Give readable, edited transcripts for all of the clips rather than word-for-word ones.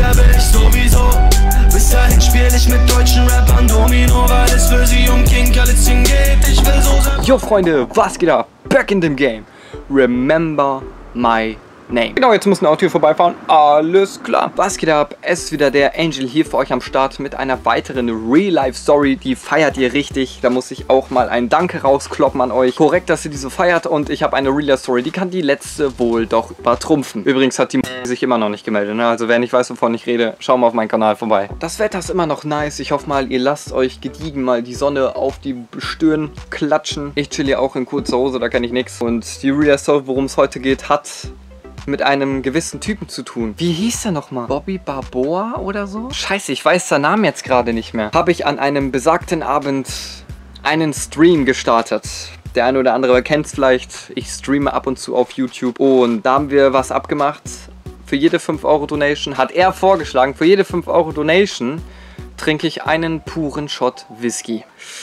jeder will ich sowieso. Bis dahin spiel ich mit deutschen Rappern Domino, weil es für sie um King Kalitzchen geht. Ich will so sein. Jo Freunde, was geht ab? Back in dem Game. Remember my name. Genau, jetzt muss ein Auto hier vorbeifahren. Alles klar. Was geht ab? Es ist wieder der Angel hier für euch am Start mit einer weiteren Real-Life-Story. Die feiert ihr richtig. Da muss ich auch mal ein Danke rauskloppen an euch. Korrekt, dass ihr diese feiert. Und ich habe eine Real-Life-Story. Die kann die letzte wohl doch übertrumpfen. Übrigens hat die sich immer noch nicht gemeldet. Ne? Also wer nicht weiß, wovon ich rede, schau mal auf meinen Kanal vorbei. Das Wetter ist immer noch nice. Ich hoffe mal, ihr lasst euch gediegen mal die Sonne auf die Stirn klatschen. Ich chill hier auch in kurzer Hose, da kann ich nichts. Und die Real-Life-Story, worum es heute geht, hat mit einem gewissen Typen zu tun. Wie hieß der nochmal? Bobby Barboa oder so? Scheiße, ich weiß seinen Namen jetzt gerade nicht mehr. Habe ich an einem besagten Abend einen Stream gestartet. Der eine oder andere kennt es vielleicht. Ich streame ab und zu auf YouTube. Und da haben wir was abgemacht. Für jede 5 Euro Donation hat er vorgeschlagen, für jede 5 Euro Donation trinke ich einen puren Shot Whisky.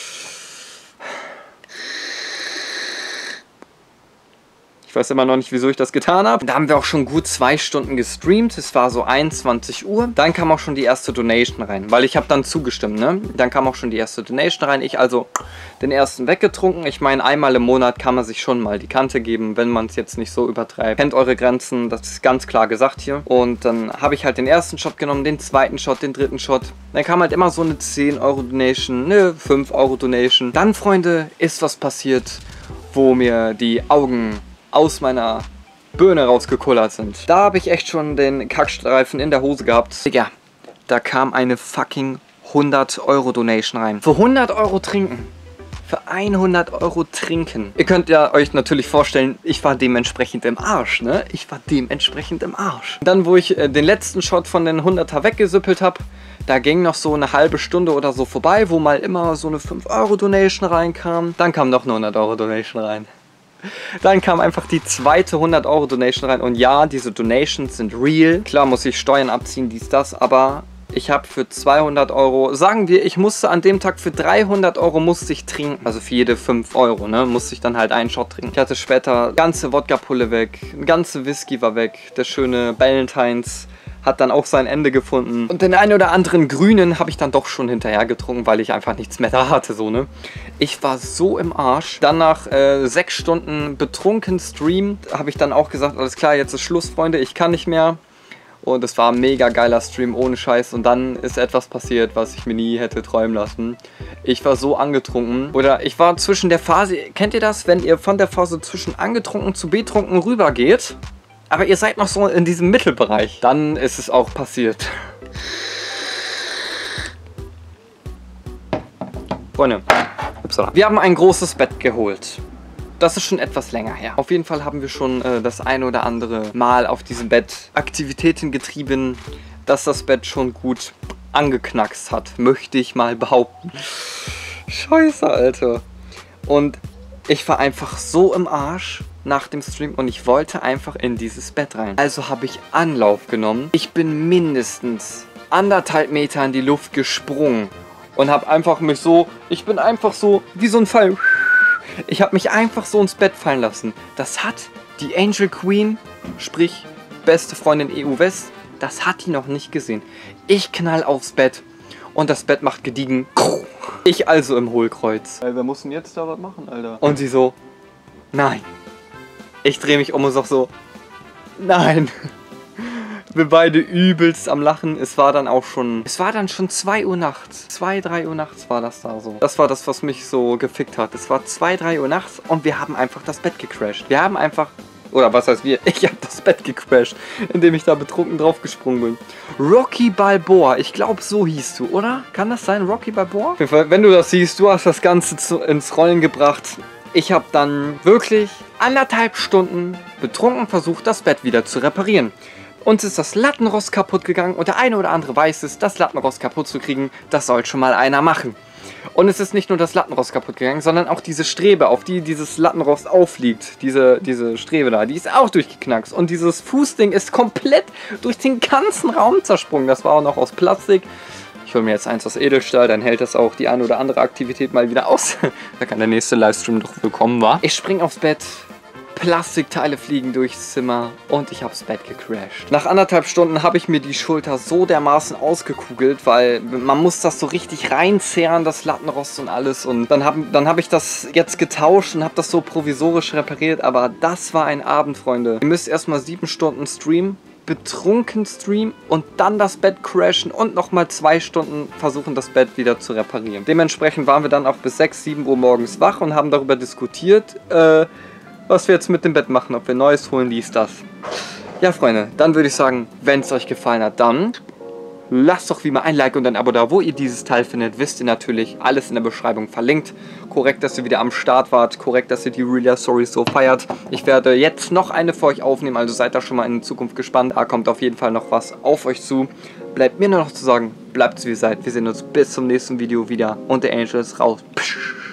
Ich weiß immer noch nicht, wieso ich das getan habe. Da haben wir auch schon gut 2 Stunden gestreamt. Es war so 21 Uhr. Dann kam auch schon die erste Donation rein, weil ich habe dann zugestimmt, ne? Dann kam auch schon die erste Donation rein. Ich also den ersten weggetrunken. Ich meine, einmal im Monat kann man sich schon mal die Kante geben, wenn man es jetzt nicht so übertreibt. Kennt eure Grenzen, das ist ganz klar gesagt hier. Und dann habe ich halt den ersten Shot genommen, den zweiten Shot, den dritten Shot. Dann kam halt immer so eine 10 Euro Donation, eine 5 Euro Donation. Dann, Freunde, ist was passiert, wo mir die Augen aus meiner Birne rausgekullert sind. Da habe ich echt schon den Kackstreifen in der Hose gehabt. Digga, da kam eine fucking 100 Euro Donation rein. Für 100 Euro trinken. Für 100 Euro trinken. Ihr könnt ja euch natürlich vorstellen, ich war dementsprechend im Arsch, ne? Ich war dementsprechend im Arsch. Dann, wo ich den letzten Shot von den 100er weggesüppelt habe, da ging noch so eine halbe Stunde oder so vorbei, wo mal immer so eine 5 Euro Donation reinkam. Dann kam noch eine 100 Euro Donation rein. Dann kam einfach die zweite 100 Euro Donation rein. Und ja, diese Donations sind real. Klar muss ich Steuern abziehen, dies, das. Aber ich habe für 200 Euro, sagen wir, ich musste an dem Tag für 300 Euro musste ich trinken. Also für jede 5 Euro, ne, musste ich dann halt einen Shot trinken. Ich hatte später ganze Wodka-Pulle weg. Ganze Whisky war weg. Der schöne Ballantines hat dann auch sein Ende gefunden. Und den einen oder anderen grünen habe ich dann doch schon hinterher getrunken, weil ich einfach nichts mehr da hatte, so, ne. Ich war so im Arsch. Dann nach 6 Stunden betrunken Stream habe ich dann auch gesagt, alles klar, jetzt ist Schluss, Freunde, ich kann nicht mehr. Und es war ein mega geiler Stream, ohne Scheiß. Und dann ist etwas passiert, was ich mir nie hätte träumen lassen. Ich war so angetrunken. Oder ich war zwischen der Phase, kennt ihr das, wenn ihr von der Phase zwischen angetrunken zu betrunken rübergeht? Aber ihr seid noch so in diesem Mittelbereich. Dann ist es auch passiert. Freunde, wir haben ein großes Bett geholt. Das ist schon etwas länger her. Auf jeden Fall haben wir schon das ein oder andere Mal auf diesem Bett Aktivitäten getrieben, dass das Bett schon gut angeknackst hat, möchte ich mal behaupten. Scheiße, Alter. Und ich war einfach so im Arsch nach dem Stream und ich wollte einfach in dieses Bett rein. Also habe ich Anlauf genommen. Ich bin mindestens 1,5 Meter in die Luft gesprungen und habe einfach mich so, ich bin einfach so wie so ein Fall. Ich habe mich einfach so ins Bett fallen lassen. Das hat die Angel Queen, sprich beste Freundin EU West, das hat die noch nicht gesehen. Ich knall aufs Bett und das Bett macht gediegen. Ich also im Hohlkreuz. Wir mussten jetzt da was machen, Alter. Und sie so, nein. Ich drehe mich um und sag so, nein. Wir beide übelst am Lachen. Es war dann schon 2 Uhr nachts. 2, 3 Uhr nachts war das da so. Das war das, was mich so gefickt hat. Es war 2, 3 Uhr nachts und wir haben einfach das Bett gecrashed. Wir haben einfach, oder was heißt wir? Ich habe das Bett gecrashed, indem ich da betrunken draufgesprungen bin. Rocky Balboa, ich glaube so hieß du, oder? Kann das sein, Rocky Balboa? Auf jeden Fall, wenn du das siehst, du hast das Ganze ins Rollen gebracht. Ich habe dann wirklich 1,5 Stunden betrunken versucht, das Bett wieder zu reparieren. Uns ist das Lattenrost kaputt gegangen und der eine oder andere weiß es, das Lattenrost kaputt zu kriegen, das soll schon mal einer machen. Und es ist nicht nur das Lattenrost kaputt gegangen, sondern auch diese Strebe, auf die dieses Lattenrost aufliegt. Diese Strebe da, die ist auch durchgeknackst. Und dieses Fußding ist komplett durch den ganzen Raum zersprungen. Das war auch noch aus Plastik. Ich hole mir jetzt eins aus Edelstahl, dann hält das auch die eine oder andere Aktivität mal wieder aus. Da kann der nächste Livestream doch willkommen war. Ich spring aufs Bett, Plastikteile fliegen durchs Zimmer und ich hab's Bett gecrashed. Nach 1,5 Stunden habe ich mir die Schulter so dermaßen ausgekugelt, weil man muss das so richtig reinzehren, das Lattenrost und alles. Und dann hab ich das jetzt getauscht und habe das so provisorisch repariert. Aber das war ein Abend, Freunde. Ihr müsst erstmal 7 Stunden streamen, betrunken streamen und dann das Bett crashen und nochmal 2 Stunden versuchen, das Bett wieder zu reparieren. Dementsprechend waren wir dann auch bis 6, 7 Uhr morgens wach und haben darüber diskutiert, was wir jetzt mit dem Bett machen, ob wir Neues holen, dies, das. Ja, Freunde, dann würde ich sagen, wenn es euch gefallen hat, dann lasst doch wie immer ein Like und ein Abo da. Wo ihr dieses Teil findet, wisst ihr natürlich, alles in der Beschreibung verlinkt. Korrekt, dass ihr wieder am Start wart, korrekt, dass ihr die Real Stories so feiert. Ich werde jetzt noch eine für euch aufnehmen, also seid da schon mal in Zukunft gespannt. Da kommt auf jeden Fall noch was auf euch zu. Bleibt mir nur noch zu sagen, bleibt wie ihr seid. Wir sehen uns bis zum nächsten Video wieder und der Angel ist raus. Psch.